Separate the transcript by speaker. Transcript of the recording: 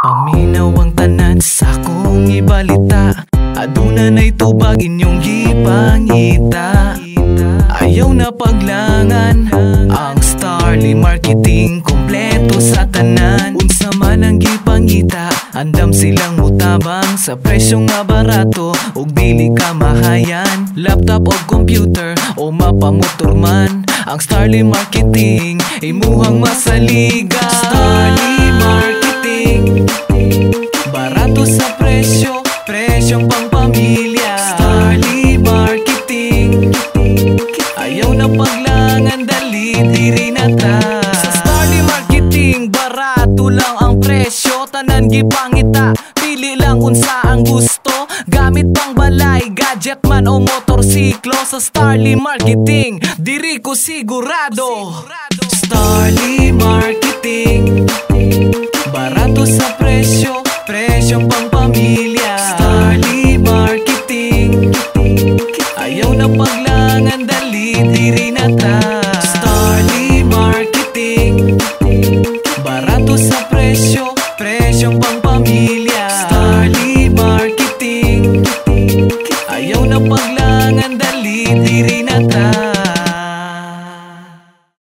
Speaker 1: Paminaw ang tanan sa akong ibalita, aduna na'y tubag inyong gipangita. Ayaw na paglangan ang Starly Marketing, kompleto sa tanan. Unsa man ang gipangita, andam silang mutabang sa presyo nga barato ug dili ka mahayan. Laptop o computer o mapamotor man, ang Starly Marketing imuhang masaliga. Starly Marketing, barato sa presyo, presyong pang pamilya. Starly Marketing, ayaw na paglangan, dali diri na ta. Sa Starly Marketing, barato lang ang presyo, tanan gipangita, pili lang unsa ang gusto. Gamit pang balay, gadget man o motorsiklo, sa Starly Marketing diri ko sigurado. Starly Marketing,